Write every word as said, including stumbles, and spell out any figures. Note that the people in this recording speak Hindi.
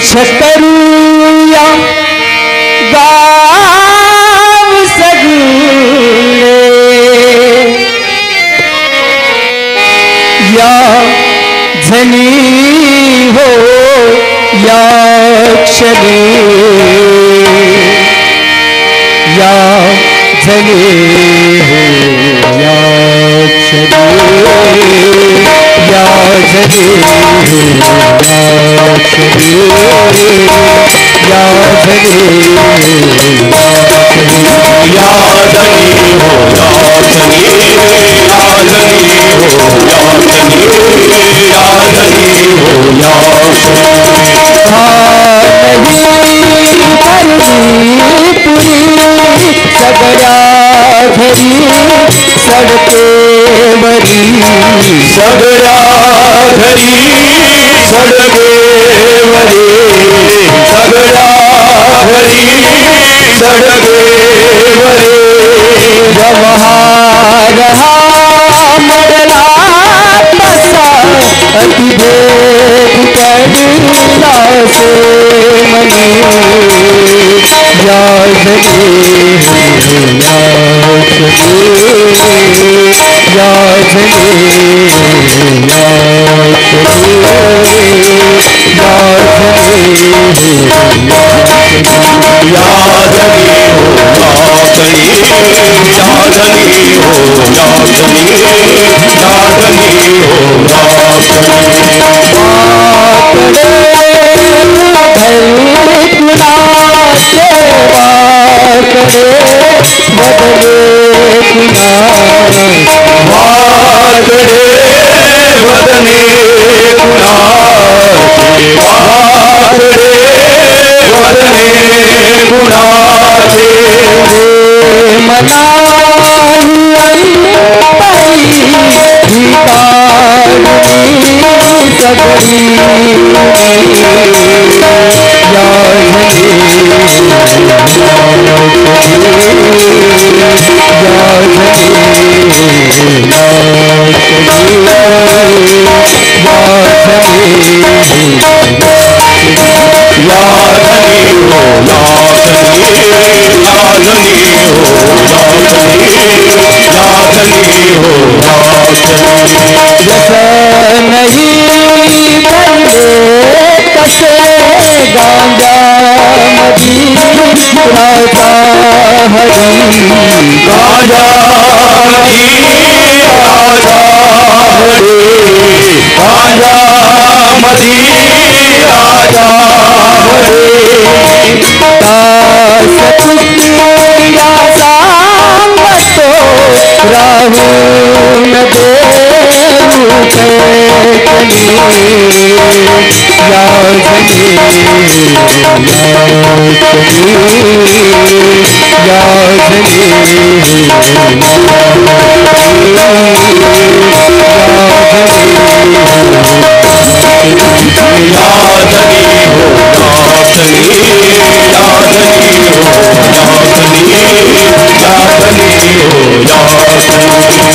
छतरुया गाव सगुले या धनी हो या क्षणी या धनी हो या क्षणी या धनी हो या क्षणी या धनी या धनी हो या धनी या धनी हो या धनी या धनी हो या सगड़ा घरी सड़के मरी सगड़ा घरी सड़के मरी सगड़ा घरी सड़के मरी व्यवहार मरला पसा अति भेद करना से मनी या धनी या क्षणी या धनी या क्षणी या धनी या धनी हो या धनी या धनी हो या धनी या धनी हो या बदने गुना बदने गुना मना सगड़ी या नहीं बंदे कसे गांजा मदी राजा हरी गाजा मदी राजा हरी गाजा मदी राजा हरी सतुया सांगतो राहु न दे कली या धनी या धनी या धनी हो या धनी या धनी हो या धनी या धनी हो या